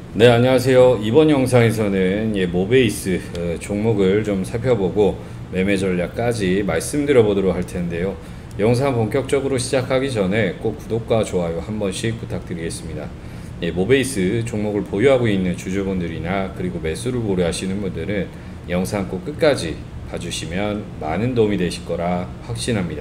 네, 안녕하세요. 이번 영상에서는 모베이스 종목을 좀 살펴보고 매매 전략까지 말씀드려 보도록 할 텐데요. 영상 본격적으로 시작하기 전에 꼭 구독과 좋아요 한 번씩 부탁드리겠습니다. 모베이스 종목을 보유하고 있는 주주분들이나 그리고 매수를 고려하시는 분들은 영상 꼭 끝까지 봐주시면 많은 도움이 되실 거라 확신합니다.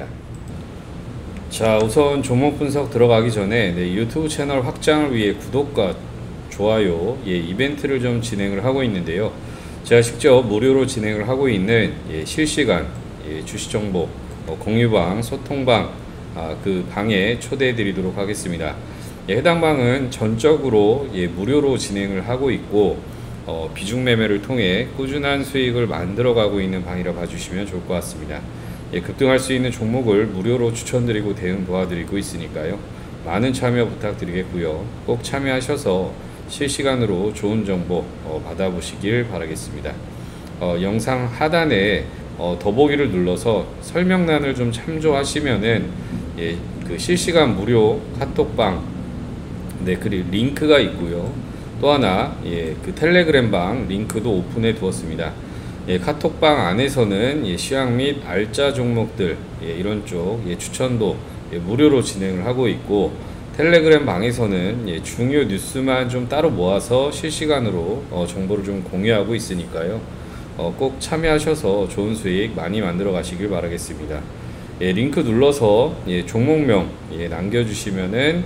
자, 우선 종목 분석 들어가기 전에 유튜브 채널 확장을 위해 구독과 좋아요 이벤트를 좀 진행을 하고 있는데요. 제가 직접 무료로 진행을 하고 있는 실시간 주식 정보 공유방 소통방 그 방에 초대해 드리도록 하겠습니다. 해당 방은 전적으로 무료로 진행을 하고 있고 비중 매매를 통해 꾸준한 수익을 만들어 가고 있는 방이라 봐주시면 좋을 것 같습니다. 급등할 수 있는 종목을 무료로 추천드리고 대응 도와드리고 있으니까요. 많은 참여 부탁드리겠고요. 꼭 참여하셔서 실시간으로 좋은 정보 받아보시길 바라겠습니다. 영상 하단에 더보기를 눌러서 설명란을 좀 참조하시면은 그 실시간 무료 카톡방 그리고 링크가 있고요. 또 하나 그 텔레그램 방 링크도 오픈해 두었습니다. 카톡방 안에서는 시황 및 알짜 종목들 이런 쪽 추천도 무료로 진행을 하고 있고, 텔레그램 방에서는 중요 뉴스만 좀 따로 모아서 실시간으로 정보를 좀 공유하고 있으니까요. 꼭 참여하셔서 좋은 수익 많이 만들어 가시길 바라겠습니다. 링크 눌러서 종목명 남겨주시면은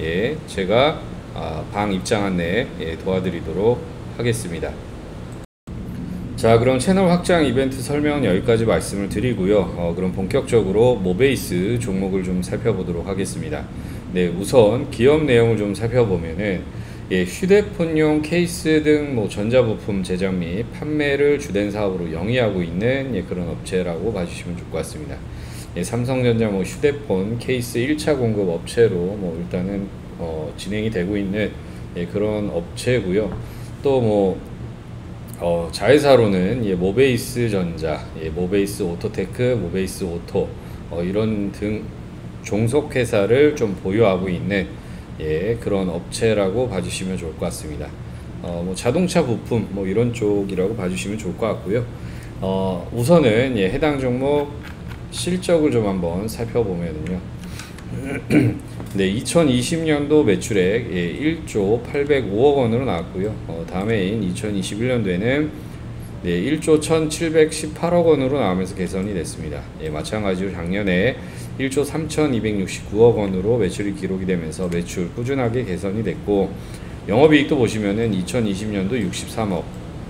제가 방 입장 안내 도와드리도록 하겠습니다. 자, 그럼 채널 확장 이벤트 설명은 여기까지 말씀을 드리고요. 그럼 본격적으로 모베이스 종목을 좀 살펴보도록 하겠습니다. 우선 기업 내용을 좀 살펴보면은 휴대폰용 케이스 등 전자부품 제작 및 판매를 주된 사업으로 영위하고 있는 그런 업체라고 봐주시면 좋을 것 같습니다. 삼성전자 휴대폰 케이스 1차 공급 업체로 일단은 진행이 되고 있는 그런 업체고요. 또 자회사로는 모베이스 전자, 모베이스 오토테크, 모베이스 오토 이런 등 종속회사를 좀 보유하고 있는 그런 업체라고 봐주시면 좋을 것 같습니다. 자동차 부품 이런 쪽이라고 봐주시면 좋을 것 같고요. 우선은 해당 종목 실적을 좀 한번 살펴보면요. 2020년도 매출액 1조 805억 원으로 나왔고요. 다음 해인 2021년도에는 1조 1718억 원으로 나오면서 개선이 됐습니다. 마찬가지로 작년에 1조 3269억 원으로 매출이 기록이 되면서 매출 꾸준하게 개선이 됐고, 영업이익도 보시면은 2020년도 63억,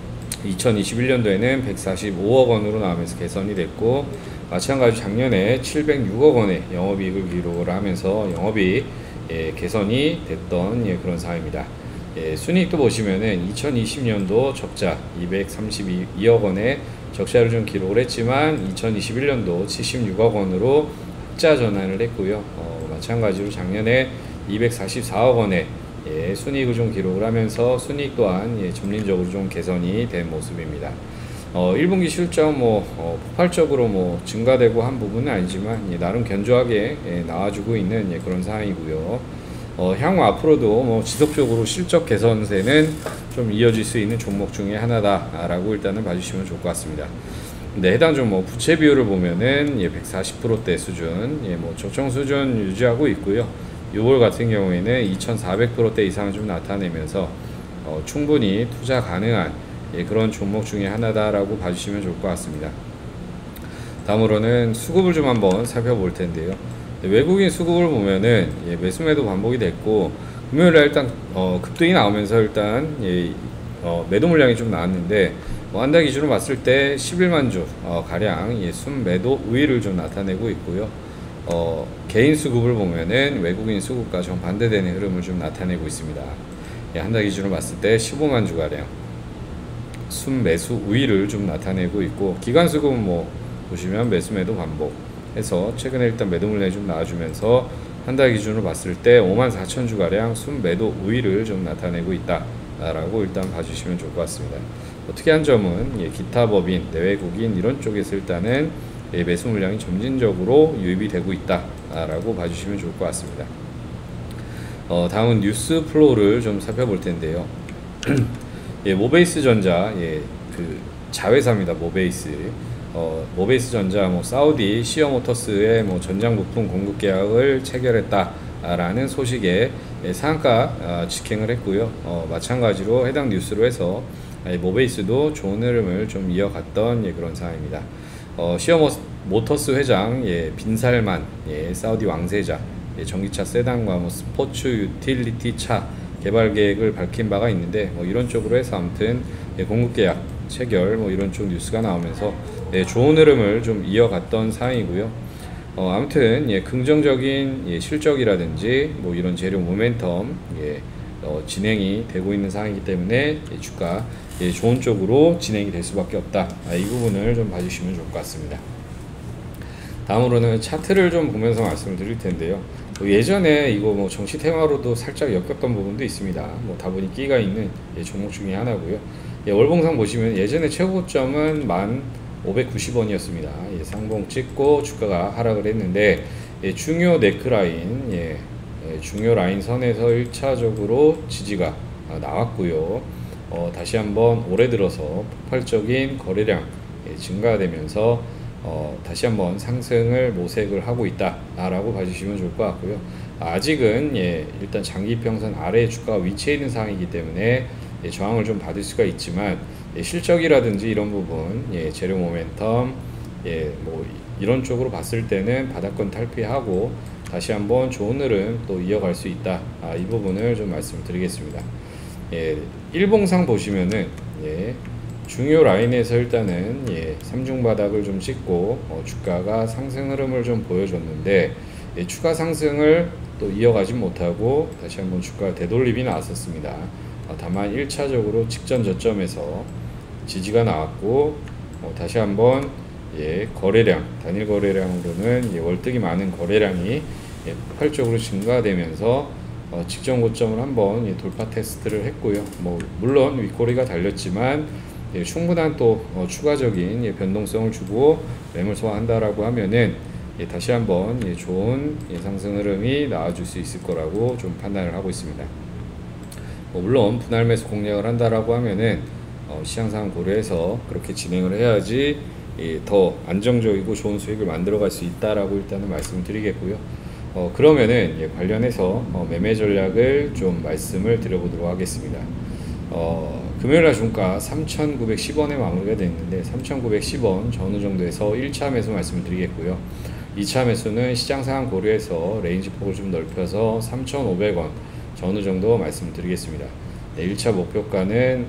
2021년도에는 145억 원으로 나오면서 개선이 됐고, 마찬가지로 작년에 706억 원의 영업이익을 기록을 하면서 영업이익 개선이 됐던 그런 사항입니다. 순이익도 보시면은 2020년도 적자 232억 원의 적자를 좀 기록을 했지만 2021년도 76억 원으로 흑자 전환을 했고요. 마찬가지로 작년에 244억 원의 순이익을 좀 기록을 하면서 순이익 또한 점진적으로 좀 개선이 된 모습입니다. 1분기 실적 폭발적으로 증가되고 한 부분은 아니지만 나름 견조하게 나와주고 있는 그런 상황이고요. 향후 앞으로도 지속적으로 실적 개선세는 좀 이어질 수 있는 종목 중에 하나다라고 일단은 봐주시면 좋을 것 같습니다. 해당 종목 부채 비율을 보면은 140%대 수준, 적정 수준 유지하고 있고요. 6월 같은 경우에는 2400%대 이상을 좀 나타내면서 충분히 투자 가능한 그런 종목 중에 하나다라고 봐주시면 좋을 것 같습니다. 다음으로는 수급을 좀 한번 살펴볼 텐데요. 외국인 수급을 보면은 매수 매도 반복이 됐고, 금요일에 일단 급등이 나오면서 일단 매도 물량이 좀 나왔는데 한 달 기준으로 봤을 때 11만 주 가량 순매도 우위를 좀 나타내고 있고요. 개인 수급을 보면은 외국인 수급과 정반대되는 흐름을 좀 나타내고 있습니다. 한 달 기준으로 봤을 때 15만 주 가량 순매수 우위를 좀 나타내고 있고, 기관 수급은 보시면 매수 매도 반복해서 최근에 일단 매도 물량이 좀 나와주면서 한 달 기준으로 봤을 때 5만 4천 주 가량 순매도 우위를 좀 나타내고 있다라고 일단 봐주시면 좋을 것 같습니다. 특이한 점은 기타 법인, 내외국인 이런 쪽에서 일단은 매수 물량이 점진적으로 유입이 되고 있다라고 봐주시면 좋을 것 같습니다. 다음은 뉴스 플로우를 좀 살펴볼 텐데요. 예, 모베이스 전자, 예, 그 자회사입니다. 모베이스. 모베이스 전자, 뭐 사우디 시어 모터스의 뭐 전장 부품 공급 계약을 체결했다라는 소식에 예, 상한가 직행을 했고요. 마찬가지로 해당 뉴스로 해서 모베이스도 좋은 흐름을 좀 이어갔던 예, 그런 상황입니다. 시어 모터스 회장, 예, 빈살만, 예, 사우디 왕세자, 예, 전기차 세단과 뭐 스포츠 유틸리티 차 개발 계획을 밝힌 바가 있는데, 뭐 이런 쪽으로 해서 아무튼 예, 공급 계약 체결 뭐 이런 쪽 뉴스가 나오면서 예, 좋은 흐름을 좀 이어갔던 상황이고요. 아무튼 예, 긍정적인 예, 실적이라든지 뭐 이런 재료 모멘텀 예, 진행이 되고 있는 상황이기 때문에 예, 주가 예, 좋은 쪽으로 진행이 될 수밖에 없다. 이 부분을 좀 봐주시면 좋을 것 같습니다. 다음으로는 차트를 좀 보면서 말씀을 드릴 텐데요. 예전에 이거 뭐 정치 테마로도 살짝 엮였던 부분도 있습니다. 뭐 다분히 끼가 있는 예, 종목 중에 하나고요. 예, 월봉상 보시면 예전에 최고점은 1,590원이었습니다. 예, 상봉 찍고 주가가 하락을 했는데 예, 중요 네크라인, 예, 중요 라인 선에서 1차적으로 지지가 나왔고요. 다시 한번 올해 들어서 폭발적인 거래량 예, 증가되면서 다시 한번 상승을 모색을 하고 있다라고 봐주시면 좋을 것 같고요. 아직은 예, 일단 장기평선 아래에 주가가 위치해 있는 상황이기 때문에 예, 저항을 좀 받을 수가 있지만 예, 실적이라든지 이런 부분, 예, 재료 모멘텀, 예, 뭐 이런 쪽으로 봤을 때는 바닥권 탈피하고 다시 한번 좋은 흐름 또 이어갈 수 있다. 이 부분을 좀 말씀드리겠습니다. 예, 일봉상 보시면은 예, 중요 라인에서 일단은 예, 삼중 바닥을 좀 찍고 주가가 상승 흐름을 좀 보여줬는데 예, 추가 상승을 또 이어가지 못하고 다시 한번 주가 되돌림이 나왔었습니다. 다만 1차적으로 직전 저점에서 지지가 나왔고 다시 한번 예, 거래량 단일 거래량으로는 예, 월등히 많은 거래량이 예, 폭발적으로 증가되면서 직전 고점을 한번 예, 돌파 테스트를 했고요. 뭐 물론 윗꼬리가 달렸지만 예, 충분한 또 추가적인 예, 변동성을 주고 매물 소화한다라고 하면은 예, 다시 한번 예, 좋은 예, 상승 흐름이 나와줄 수 있을 거라고 좀 판단을 하고 있습니다. 물론 분할 매수 공략을 한다라고 하면은 시장 상황 고려해서 그렇게 진행을 해야지 예, 더 안정적이고 좋은 수익을 만들어갈 수 있다라고 일단은 말씀을 드리겠고요. 그러면은 예, 관련해서 매매 전략을 좀 말씀을 드려보도록 하겠습니다. 금요일날 종가 3,910원에 마무리가 됐는데 3,910원 전후 정도에서 1차 매수 말씀을 드리겠고요. 2차 매수는 시장 상황 고려해서 레인지 폭을 좀 넓혀서 3,500원 전후 정도 말씀을 드리겠습니다. 네, 1차 목표가는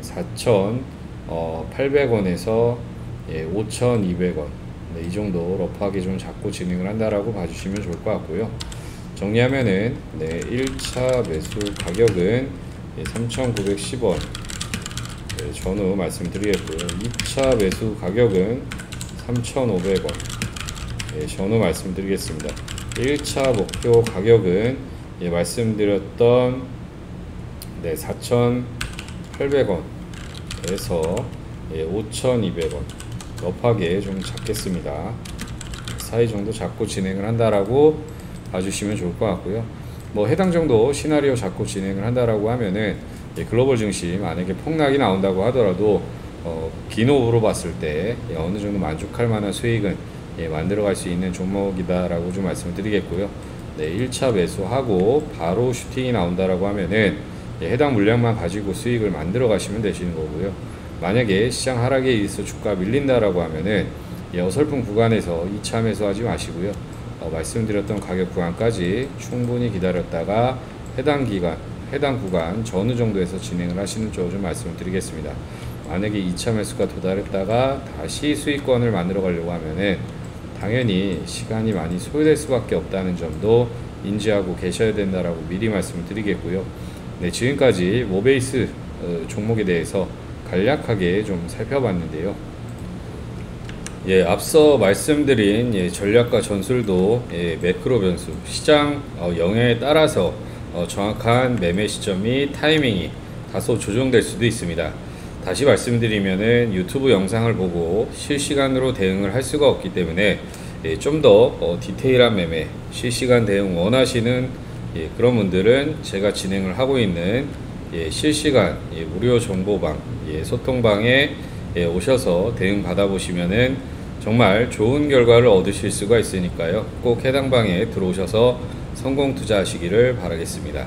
4,800원에서 예, 5,200원 네, 이 정도 러프하게 좀 잡고 진행을 한다라고 봐주시면 좋을 것 같고요. 정리하면은 네, 1차 매수 가격은 예, 3,910원 네, 전후 말씀드리겠고요. 2차 매수 가격은 3,500원 네, 전후 말씀드리겠습니다. 1차 목표 가격은 예, 말씀드렸던 네, 4,800원에서 예, 5,200원 러프하게 좀 잡겠습니다. 사이 정도 잡고 진행을 한다라고 봐주시면 좋을 것 같고요. 뭐 해당 정도 시나리오 잡고 진행을 한다라고 하면은 예, 글로벌 증시 만약에 폭락이 나온다고 하더라도 긴 호흡으로 봤을 때 예, 어느 정도 만족할 만한 수익은 예, 만들어갈 수 있는 종목이다라고 좀 말씀을 드리겠고요. 네, 1차 매수하고 바로 슈팅이 나온다라고 하면은 예, 해당 물량만 가지고 수익을 만들어 가시면 되시는 거고요. 만약에 시장 하락에 의해서 주가 밀린다라고 하면은 예, 어설픈 구간에서 2차 매수하지 마시고요. 말씀드렸던 가격 구간까지 충분히 기다렸다가 해당 구간 전후 정도에서 진행을 하시는 쪽을 좀 말씀을 드리겠습니다. 만약에 2차 매수가 도달했다가 다시 수익권을 만들어 가려고 하면은 당연히 시간이 많이 소요될 수밖에 없다는 점도 인지하고 계셔야 된다라고 미리 말씀을 드리겠고요. 네, 지금까지 모베이스 종목에 대해서 간략하게 좀 살펴봤는데요. 예, 앞서 말씀드린 예, 전략과 전술도 예, 매크로 변수, 시장 영향에 따라서 정확한 매매 시점이 타이밍이 다소 조정될 수도 있습니다. 다시 말씀드리면은 유튜브 영상을 보고 실시간으로 대응을 할 수가 없기 때문에 예, 좀 더 디테일한 매매, 실시간 대응 원하시는 예, 그런 분들은 제가 진행을 하고 있는 실시간 무료 정보방, 소통방에 오셔서 대응 받아보시면은 정말 좋은 결과를 얻으실 수가 있으니까요. 꼭 해당 방에 들어오셔서 성공 투자하시기를 바라겠습니다.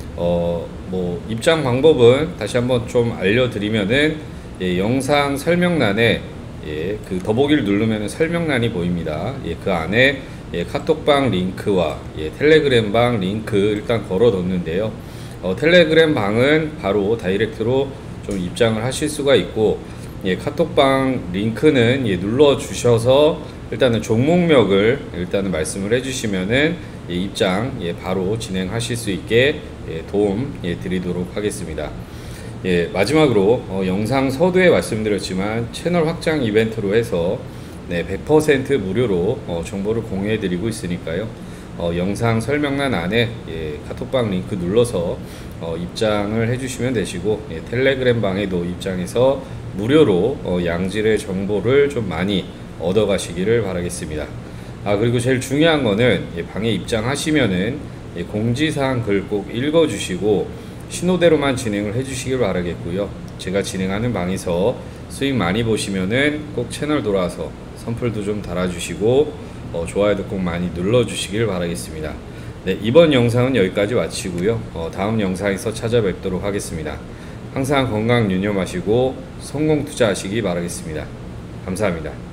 입장 방법은 다시 한번 좀 알려드리면은 영상 설명란에 그 더보기를 누르면 설명란이 보입니다. 그 안에 카톡방 링크와 텔레그램방 링크 일단 걸어뒀는데요. 텔레그램 방은 바로 다이렉트로 좀 입장을 하실 수가 있고, 카톡방 링크는 눌러 주셔서 일단은 종목명을 일단은 말씀을 해주시면은 입장 바로 진행하실 수 있게 도움 드리도록 하겠습니다. 마지막으로 영상 서두에 말씀드렸지만 채널 확장 이벤트로 해서 100% 무료로 정보를 공유해 드리고 있으니까요. 영상 설명란 안에 카톡방 링크 눌러서 입장을 해주시면 되시고, 텔레그램 방에도 입장해서 무료로 양질의 정보를 좀 많이 얻어가시기를 바라겠습니다. 그리고 제일 중요한 거는 방에 입장하시면은 공지사항 글 꼭 읽어주시고 신호대로만 진행을 해주시길 바라겠고요. 제가 진행하는 방에서 수익 많이 보시면은 꼭 채널 돌아와서 선풀도 좀 달아주시고 좋아요도 꼭 많이 눌러주시길 바라겠습니다. 이번 영상은 여기까지 마치고요. 다음 영상에서 찾아뵙도록 하겠습니다. 항상 건강 유념하시고 성공 투자하시기 바라겠습니다. 감사합니다.